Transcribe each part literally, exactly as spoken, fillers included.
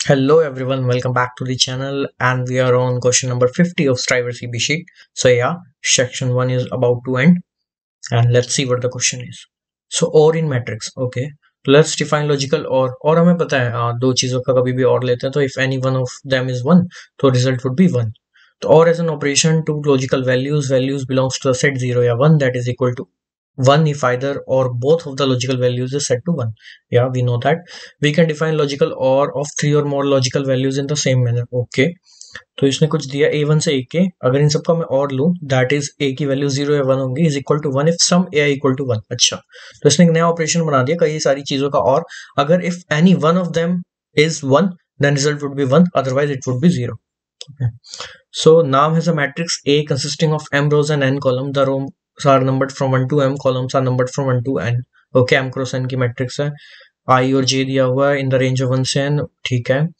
Hello everyone, welcome back to the channel and we are on question number fifty of Striver C B sheet. So yeah, section one is about to end and let's see what the question is. So or in matrix, okay. So let's define logical or और हमें पता है आ, दो चीजों का कभी भी और लेते हैं तो if any one of them is one तो result would be one. तो or as an operation to logical values, values belongs to the set zero या one that is equal to one if either or both of the logical values is set to one. Yeah, we know that. We can define logical or of three or more logical values in the same manner. Okay, तो इसने कुछ दिया a one से a के, अगर इन सबका मैं और लूं दैट इज a की वैल्यू जीरो या वन होंगी is equal to one if sum a equal to one. अच्छा, तो इसने एक नया ऑपरेशन बना दिया कई सारी चीजों का और अगर if any one of them is one then result would be one, otherwise it would be zero. So Nam has a matrix A consisting of m rows and n column. The rows are numbered from one to m, columns are numbered from one to n. Okay, m cross n की matrix है. I और j दिया हुआ है in the range of one से n. ठीक है,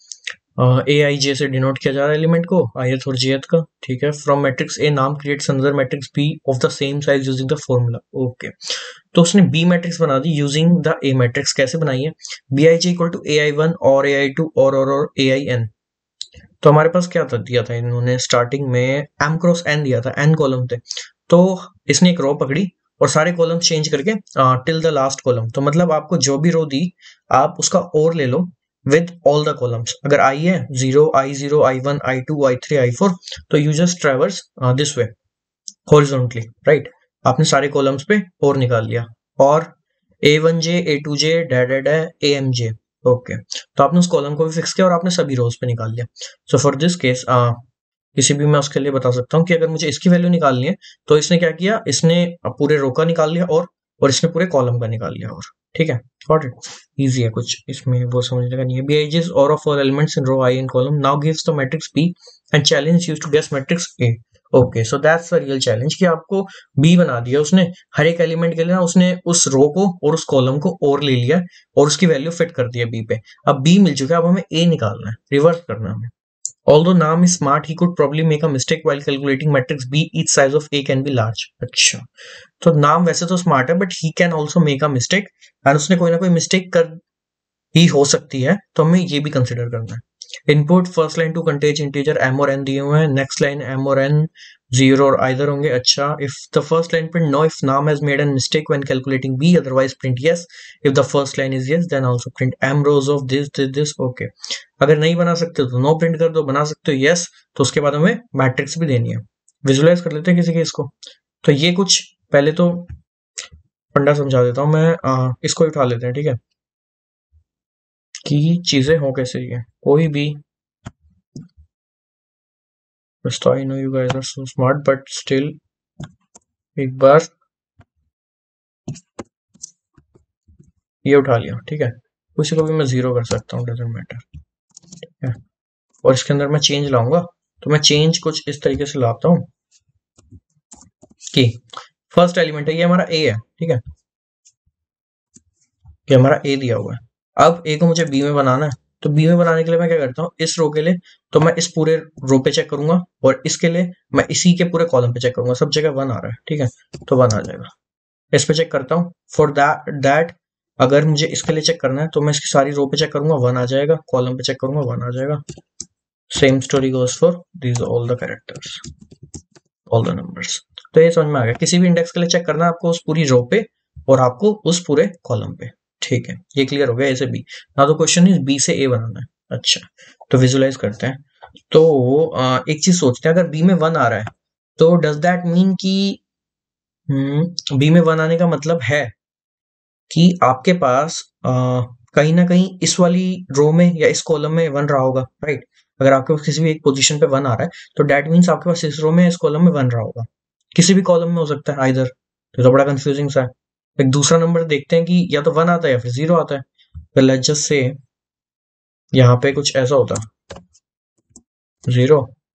ए आई जे से डिनोट किया जा रहा है एलिमेंट को ith और jth का. ठीक है, from matrix A Nam creates another matrix B of the same size using the formula. Okay, तो उसने बी मैट्रिक्स बना दी यूजिंग द ए मैट्रिक्स. कैसे बनाई है? B I J equal to A I one और ए आई टू और और और ए आई एन. तो हमारे पास क्या था, दिया था इन्होंने स्टार्टिंग में m क्रॉस n दिया था, n कॉलम थे. तो इसने एक रो पकड़ी और सारे कॉलम चेंज करके टिल द लास्ट कॉलम. तो मतलब आपको जो भी रो दी आप उसका और ले लो विद ऑल द कॉलम्स. अगर i है जीरो, I zero, I one, I two, I three, I four, तो you just traverse this way horizontally, right. आपने सारे कॉलम्स पे और निकाल लिया और A one J, A two J, डैड है, ए एम जे. ओके, तो आपने उस कॉलम को भी फिक्स किया और आपने सभी रोज पे निकाल लिया. सो फॉर दिस केस किसी भी मैं उसके लिए बता सकता हूँ कि अगर मुझे इसकी वैल्यू निकालनी है तो इसने क्या किया, इसने पूरे रो का निकाल लिया और और इसने पूरे कॉलम का निकाल लिया. और ठीक है, गॉट इट. इजी है, कुछ इसमें वो समझने का नहीं है. बीआईजेस और of all elements in row I in column now gives the matrix B and challenge used to guess matrix A. Okay, so that's the real challenge कि आपको बी बना दिया उसने. हर एक एलिमेंट के लिए ना उसने उस रो को और उस कॉलम को और ले लिया और उसकी वैल्यू फिट कर दिया बी पे. अब बी मिल चुका है, अब हमें ए निकालना है, रिवर्स करना है हमें. Although Naam is smart, he could probably make a mistake while calculating matrix B. Each size of A can be large. अच्छा, तो नाम वैसे तो स्मार्ट है but he can also make a mistake and उसने कोई ना कोई मिस्टेक कर ही हो सकती है, तो हमें ये भी कंसिडर करना है. Input first line to contains integer M और एन दिए हुए हैं. नेक्स्ट लाइन एम और एन जीरो और आइदर होंगे. अच्छा, if the first line print no if Nam has made an mistake when calculating B, otherwise print yes. If the first line is yes then also print M rows of this this this. Okay, अगर नहीं बना सकते तो no print कर दो, बना सकते हो यस, तो उसके बाद हमें मैट्रिक्स भी देनी है. विजुलाइज कर लेते हैं किसी केस को. तो ये कुछ पहले तो फंडा समझा देता हूँ मैं. आ, इसको उठा लेते हैं, ठीक है, कि चीजें हो कैसे ही है. कोई भी First, I know you guys are so smart, but still एक बार ये उठा लिया, ठीक है. उसी को भी मैं जीरो कर सकता हूँ, डजेंट मैटर, ठीक है. और इसके अंदर मैं चेंज लाऊंगा, तो मैं चेंज कुछ इस तरीके से लाता हूँ कि फर्स्ट एलिमेंट है, ये हमारा ए है, ठीक है, ये हमारा ए दिया हुआ है. अब ए को मुझे बी में बनाना है, तो बी में बनाने के लिए मैं क्या करता हूँ, इस रो के लिए तो मैं इस पूरे रो पे चेक करूंगा और इसके लिए मैं इसी के पूरे कॉलम पे चेक करूंगा. सब जगह वन आ रहा है, ठीक है, तो वन आ जाएगा. इस पे चेक करता हूँ. फॉर दैट दैट अगर मुझे इसके लिए चेक करना है तो मैं इसकी सारी रो पे चेक करूंगा, वन आ जाएगा. कॉलम पे चेक करूंगा, वन आ जाएगा. Same story goes for this all the characters, all the numbers. तो ये समझ में आ गया. किसी भी इंडेक्स के लिए चेक करना है आपको उस पूरी रो पे और आपको उस पूरे कॉलम पे. ठीक है, ये क्लियर हो गया. ए से बी. ना तो क्वेश्चन इज बी से ए बनाना है. अच्छा, तो विजुलाइज करते हैं. तो एक चीज सोचते हैं, अगर बी में वन आ रहा है तो डज दैट मीन कि बी में वन आने का मतलब है कि आपके पास आ, कहीं ना कहीं इस वाली रो में या इस कॉलम में वन रहा होगा, राइट. अगर आपके पास किसी भी एक पोजीशन पे वन आ रहा है तो दैट मीन्स आपके पास इस रो में इस कॉलम में वन रहा होगा. किसी भी कॉलम में हो सकता है आइदर. तो, तो बड़ा कंफ्यूजिंग सा है. एक दूसरा नंबर देखते हैं कि या तो वन आता है या फिर जीरो आता है. तो लेट्स जस्ट से यहाँ पे कुछ ऐसा होता, zero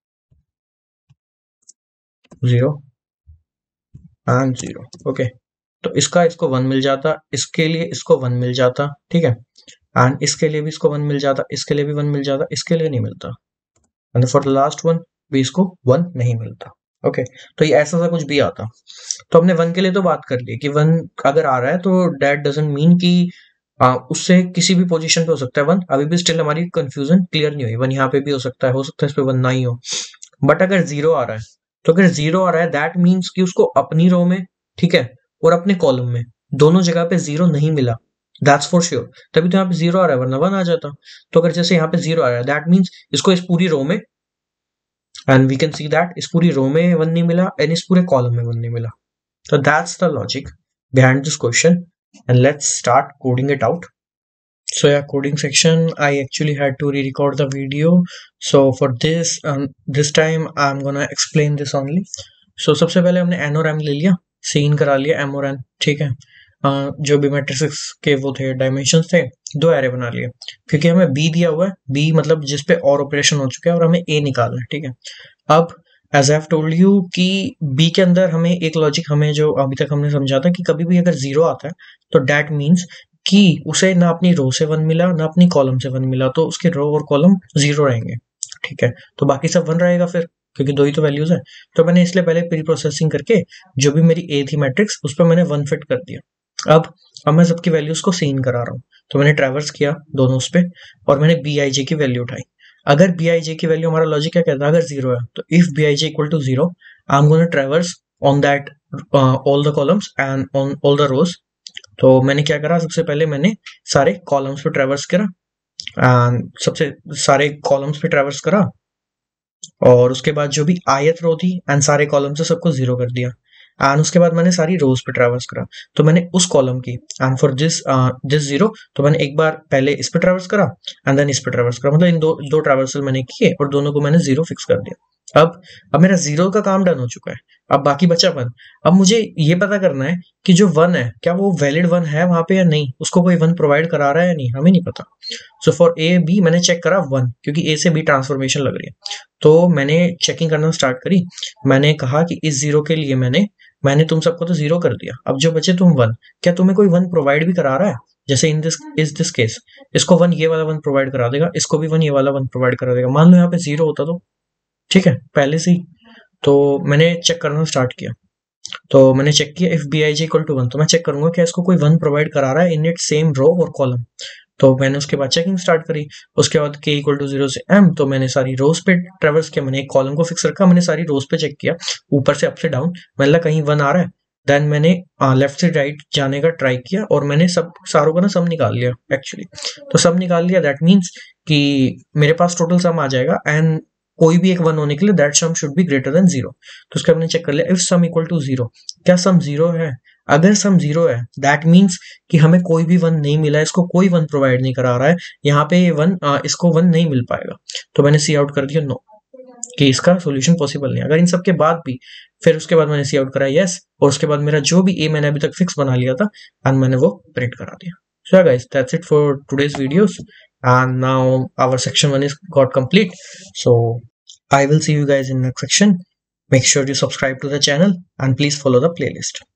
zero and zero. Okay, तो इसका इसको वन मिल जाता, इसके लिए इसको वन मिल जाता, ठीक है, एंड इसके लिए भी इसको वन मिल जाता, इसके लिए भी वन मिल जाता, इसके लिए नहीं मिलता, and for the last one भी इसको वन नहीं मिलता. ओके, तो ये ऐसा सा कुछ भी आता. तो हमने वन के लिए तो बात कर ली कि वन अगर आ रहा है तो दैट डजंट मीन कि आ, उससे किसी भी पोजीशन पे हो सकता है वन। अभी भी स्टिल हमारी कंफ्यूजन क्लियर नहीं हुई। वन यहाँ पे भी हो सकता है, हो सकता है इस पे वन ना ही हो। बट अगर जीरो आ रहा है, तो अगर जीरो आ रहा है दैट मीन्स कि उसको अपनी रो में, ठीक है, और अपने कॉलम में दोनों जगह पे जीरो नहीं मिला, दैट्स फॉर श्योर। तभी तो यहाँ पे जीरो आ रहा है, वरना वन आ जाता। तो अगर जैसे यहाँ पे जीरो आ रहा है दैट मीन्स इसको इस पूरी रो में, and we can see that इस पूरी रो में वन नहीं मिला एंड इस पूरे कॉलम में वन नहीं मिला। So that's the logic behind this question, and let's start coding it out. So yeah, coding section, I actually had to re-record the video. So for this, um, this time I'm gonna explain this only. So सबसे पहले हमने n और m ले लिया, scene करा लिया m और n, ठीक है। uh, जो भी मैट्रिक्स के वो थे डायमेंशंस थे, दो एरे बना लिए, क्योंकि हमें b दिया हुआ है, b मतलब जिस पे और ऑपरेशन हो चुका है, और हमें a निकालना है, ठीक है। अब as I have told you कि बी के अंदर हमें एक लॉजिक, हमें जो अभी तक हमने समझा था कि कभी भी अगर जीरो आता है तो डैट मीन्स कि उसे ना अपनी रो से वन मिला ना अपनी कॉलम से वन मिला, तो उसके रो और कॉलम जीरो रहेंगे, ठीक है। तो बाकी सब वन रहेगा फिर, क्योंकि दो ही तो वैल्यूज है। तो मैंने इसलिए पहले प्री प्रोसेसिंग करके जो भी मेरी ए थी मैट्रिक्स उस पर मैंने वन फिट कर दिया। अब अब मैं सबकी वैल्यूज को सीन करा रहा हूँ। तो मैंने ट्रैवर्स किया दोनों उस पे, और मैंने बी आई जे की वैल्यू उठाई। अगर बी आई जे की वैल्यू, हमारा लॉजिक क्या कहता है, अगर जीरो है तो if B I J equal to zero I am gonna traverse on that all the columns and on all the rows. तो मैंने क्या करा, सबसे पहले मैंने सारे कॉलम्स पे ट्रैवर्स करा, एंड सबसे सारे कॉलम्स पे ट्रैवर्स करा, और उसके बाद जो भी आयत रो थी एंड सारे कॉलम से सबको जीरो कर दिया, एंड उसके बाद मैंने सारी रोज पे ट्रैवर्स करा। तो मैंने उस कॉलम की, and for this this zero, तो मैंने एक बार पहले इस पे ट्रैवर्स करा एंड देन इस पे ट्रैवर्स करा, मतलब इन दो दो ट्रैवर्सल मैंने किए और दोनों को मैंने जीरो फिक्स कर दिया। अब अब मेरा जीरो का काम डन हो चुका है, अब बाकी बचा वन। अब मुझे ये पता करना है कि जो वन है क्या वो वैलिड वन है वहां पे या नहीं, उसको कोई वन प्रोवाइड करा रहा है या नहीं, हमें नहीं पता। सो फॉर ए बी मैंने चेक करा वन, क्योंकि ए से बी ट्रांसफॉर्मेशन लग रही है। तो मैंने चेकिंग करना स्टार्ट करी। मैंने कहा कि इस जीरो के लिए मैंने मैंने तुम सबको तो जीरो कर दिया, अब जो बचे तुम वन, क्या तुम्हें कोई वन प्रोवाइड भी करा रहा है? जैसे इन दिस इस दिस केस इसको वन ये वाला वन प्रोवाइड करा देगा, इसको भी वन ये वाला वन प्रोवाइड करा देगा। मान लो यहाँ पे जीरो होता तो, ठीक है, पहले से ही। तो मैंने चेक करना स्टार्ट किया। तो मैंने चेक किया if B I J equal to one, तो मैं चेक करूंगा कि इसको कोई वन प्रोवाइड करा रहा है इन इट सेम रो और कॉलम। तो मैंने उसके बाद चेकिंग स्टार्ट करी। उसके बाद के इक्वल टू जीरो से एम, तो मैंने सारी रोज पे ट्रेवर्स किया, मैंने एक कॉलम को फिक्स रखा, मैंने सारी रोज पे चेक किया ऊपर से अप से डाउन, मैंने लगा कहीं वन आ रहा है। देन मैंने लेफ्ट से राइट जाने का ट्राई किया और मैंने सब सारों का ना सम निकाल लिया एक्चुअली। तो सम निकाल लिया दैट मीन्स कि मेरे पास टोटल सम आ जाएगा, एंड कोई भी एक वन होने के लिए that sum should be greater than zero. तो उसके हमने चेक कर लिया if sum equal to zero, क्या सम जीरो है? अगर सम जीरो है दैट मीन्स कि हमें कोई भी वन नहीं मिला, इसको कोई वन प्रोवाइड नहीं करा रहा है, यहाँ पे वन इसको वन नहीं मिल पाएगा। तो मैंने सी आउट कर दिया नो, कि इसका सॉल्यूशन पॉसिबल नहीं। अगर इन सब के बाद भी, फिर उसके बाद मैंने सी आउट करा यस, और उसके बाद मेरा जो भी ए मैंने अभी तक फिक्स बना लिया था एंड मैंने वो प्रिंट करा दिया। So yeah, guys, that's it for today's videos, and now our section one is got complete. So I will see you guys in next section. Make sure you subscribe to the channel and please follow the playlist.